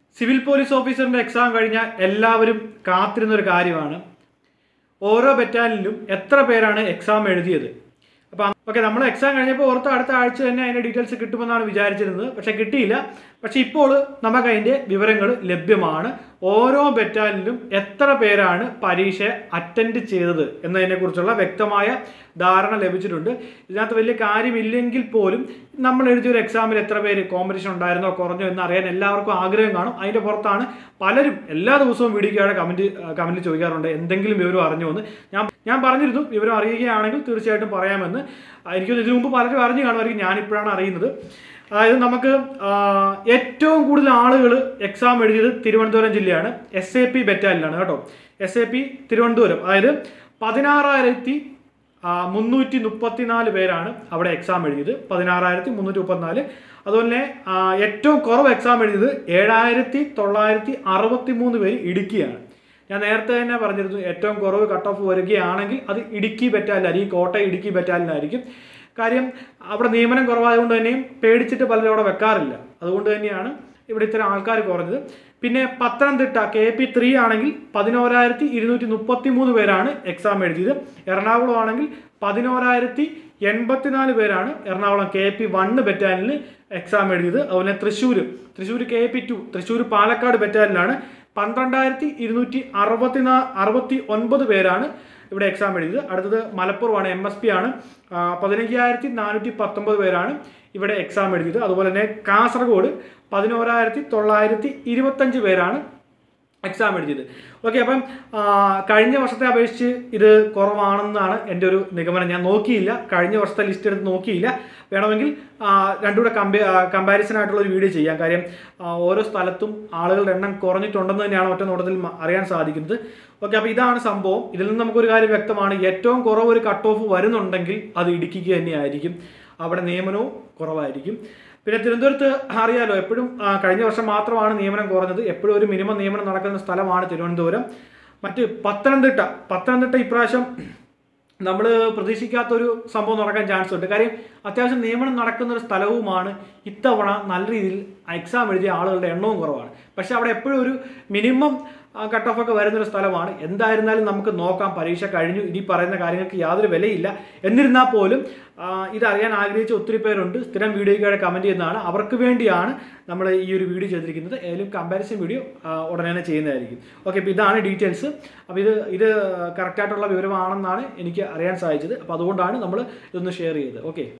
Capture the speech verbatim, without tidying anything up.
Civil police ഓഫീസറിൻ്റെ exam കഴിഞ്ഞാൽ എല്ലാവരും കാത്തിരുന്നൊരു കാര്യമാണ് ഓരോ ബറ്റാലിയനിലും എത്ര പേരാണ് എക്സാം എഴുതിയത്. അപ്പം ഓക്കെ, നമ്മൾ എക്സാം കഴിഞ്ഞപ്പോൾ ഓർത്ത് അടുത്ത ആഴ്ച തന്നെ അതിൻ്റെ ഡീറ്റെയിൽസ് കിട്ടുമെന്നാണ് വിചാരിച്ചിരുന്നത്. പക്ഷേ കിട്ടിയില്ല. പക്ഷേ ഇപ്പോൾ നമുക്ക് അതിൻ്റെ വിവരങ്ങൾ ലഭ്യമാണ്. ഓരോ ബറ്റാലിയനിലും എത്ര പേരാണ് പരീക്ഷ അറ്റൻഡ് ചെയ്തത് എന്നതിനെക്കുറിച്ചുള്ള വ്യക്തമായ ധാരണ ലഭിച്ചിട്ടുണ്ട്. ഇതിനകത്ത് വലിയ കാര്യമില്ലെങ്കിൽ പോലും നമ്മൾ എഴുതിയൊരു എക്സാമിൽ എത്ര പേര് കോമ്പറ്റീഷൻ ഉണ്ടായിരുന്നോ കുറഞ്ഞോ എന്ന് അറിയാൻ എല്ലാവർക്കും ആഗ്രഹം കാണും. അതിൻ്റെ പുറത്താണ് പലരും എല്ലാ ദിവസവും വീഡിയോയ്ക്കാണ് കമൻറ്റ് കമൻറ്റ് ചോദിക്കാറുണ്ട് എന്തെങ്കിലും വിവരം അറിഞ്ഞോ എന്ന്. ഞാൻ ഞാൻ പറഞ്ഞിരുന്നു വിവരം അറിയുകയാണെങ്കിൽ തീർച്ചയായിട്ടും പറയാമെന്ന്. എനിക്കൊന്ന് ഇതിനു മുമ്പ് പലരും അറിഞ്ഞു കാണുമായിരിക്കും, ഞാനിപ്പോഴാണ് അറിയുന്നത്. അതായത് നമുക്ക് ഏറ്റവും കൂടുതൽ ആളുകൾ എക്സാം എഴുതിയത് തിരുവനന്തപുരം ജില്ലയാണ്. എസ് എ പി ബറ്റാലിയനാണ് കേട്ടോ. S A P Thiruvananthapuram. അതായത് പതിനാറായിരത്തി മുന്നൂറ്റി മുപ്പത്തിനാല് പേരാണ് അവിടെ എക്സാം എഴുതിയത്. പതിനാറായിരത്തി മുന്നൂറ്റി മുപ്പത്തിനാല്. അതുപോലെ ഏറ്റവും കുറവ് എക്സാം എഴുതിയത് ഏഴായിരത്തി തൊള്ളായിരത്തി അറുപത്തി മൂന്ന് പേര് ഇടുക്കിയാണ്. ഞാൻ നേരത്തെ തന്നെ പറഞ്ഞിരുന്നു ഏറ്റവും കുറവ് കട്ട് ഓഫ് വരികയാണെങ്കിൽ അത് ഇടുക്കി ബറ്റാലിയനായിരിക്കും, കോട്ടയം ഇടുക്കി ബറ്റാലിയനായിരിക്കും. കാര്യം അവിടെ നിയമനം കുറവായതുകൊണ്ട് തന്നെയും പേടിച്ചിട്ട് പലരും അവിടെ വെക്കാറില്ല. അതുകൊണ്ട് തന്നെയാണ് ഇവിടെ ഇത്തരം ആൾക്കാർ കുറഞ്ഞത്. പിന്നെ പത്തനംതിട്ട കെ പി ത്രീ ആണെങ്കിൽ പതിനോരായിരത്തി ഇരുന്നൂറ്റി മുപ്പത്തി മൂന്ന് പേരാണ് എക്സാം എഴുതിയത്. എറണാകുളം ആണെങ്കിൽ പതിനോരായിരത്തി എൺപത്തിനാല് പേരാണ് എറണാകുളം കെ പി വണ്ണ് ബറ്റാലിയനിൽ എക്സാം എഴുതിയത്. അതുപോലെ Thrissur Thrissur K P two Thrissur Palakkad ബറ്റാലിയനാണ് പന്ത്രണ്ടായിരത്തി ഇരുന്നൂറ്റി അറുപത്തി നാ അറുപത്തി ഒൻപത് പേരാണ് ഇവിടെ എക്സാം എഴുതിയത്. അടുത്തത് മലപ്പുറമാണ്, എം എസ് പി ആണ്. പതിനയ്യായിരത്തി നാനൂറ്റി പത്തൊമ്പത് പേരാണ് ഇവിടെ എക്സാം എഴുതിയത്. അതുപോലെ തന്നെ കാസർഗോഡ് പതിനോരായിരത്തി തൊള്ളായിരത്തി ഇരുപത്തഞ്ച് പേരാണ് എക്സാം എഴുതിയത്. ഓക്കെ, അപ്പം കഴിഞ്ഞ വർഷത്തെ അപേക്ഷിച്ച് ഇത് കുറവാണെന്നാണ് എൻ്റെ ഒരു നിഗമനം. ഞാൻ നോക്കിയില്ല, കഴിഞ്ഞ വർഷത്തെ ലിസ്റ്റ് എടുത്ത് നോക്കിയില്ല. വേണമെങ്കിൽ രണ്ടുകൂടെ കമ്പേ കമ്പാരിസൺ ആയിട്ടുള്ള ഒരു വീഡിയോ ചെയ്യാം. കാര്യം ഓരോ സ്ഥലത്തും ആളുകളുടെ എണ്ണം കുറഞ്ഞിട്ടുണ്ടെന്ന് തന്നെയാണ് ഒറ്റ നോട്ടത്തിൽ അറിയാൻ സാധിക്കുന്നത്. ഓക്കെ, അപ്പോൾ ഇതാണ് സംഭവം. ഇതിൽ നിന്ന് നമുക്കൊരു കാര്യം വ്യക്തമാണ്, ഏറ്റവും കുറവ് ഒരു കട്ട് ഓഫ് വരുന്നുണ്ടെങ്കിൽ അത് ഇടുക്കിക്ക് തന്നെയായിരിക്കും. അവിടെ നിയമനവും കുറവായിരിക്കും. പിന്നെ തിരുവനന്തപുരത്ത് അറിയാലോ, എപ്പോഴും കഴിഞ്ഞ വർഷം മാത്രമാണ് നിയമനം കുറഞ്ഞത്. എപ്പോഴും ഒരു മിനിമം നിയമനം നടക്കുന്ന സ്ഥലമാണ് തിരുവനന്തപുരം. മറ്റ് പത്തനംതിട്ട പത്തനംതിട്ട ഇപ്രാവശ്യം നമ്മൾ പ്രതീക്ഷിക്കാത്തൊരു സംഭവം നടക്കാൻ ചാൻസ് ഉണ്ട്. കാര്യം അത്യാവശ്യം നിയമനം നടക്കുന്നൊരു സ്ഥലവുമാണ്. ഇത്തവണ നല്ല രീതിയിൽ എക്സാം എഴുതിയ ആളുകളുടെ എണ്ണവും കുറവാണ്. പക്ഷേ അവിടെ എപ്പോഴും ഒരു മിനിമം കട്ട് ഓഫ് ഒക്കെ വരുന്നൊരു സ്ഥലമാണ്. എന്തായിരുന്നാലും നമുക്ക് നോക്കാം, പരീക്ഷ കഴിഞ്ഞു, ഇനി പറയുന്ന കാര്യങ്ങൾക്ക് യാതൊരു വിലയില്ല. എന്നിരുന്നാൽ പോലും ഇതറിയാൻ ആഗ്രഹിച്ച ഒത്തിരി പേരുണ്ട്. സ്ഥിരം വീഡിയോയ്ക്കായി കമൻറ്റ് ചെയ്യുന്നതാണ്. അവർക്ക് വേണ്ടിയാണ് നമ്മൾ ഈ ഒരു വീഡിയോ ചെയ്തിരിക്കുന്നത്. ഏതായാലും കമ്പാരിസൺ വീഡിയോ ഉടനെ തന്നെ ചെയ്യുന്നതായിരിക്കും. ഓക്കെ, അപ്പോൾ ഇതാണ് ഡീറ്റെയിൽസ്. അപ്പോൾ ഇത് ഇത് കറക്റ്റായിട്ടുള്ള വിവരമാണെന്നാണ് എനിക്ക് അറിയാൻ സാധിച്ചത്. അപ്പോൾ അതുകൊണ്ടാണ് നമ്മൾ ഇതൊന്ന് ഷെയർ ചെയ്തത്. ഓക്കെ.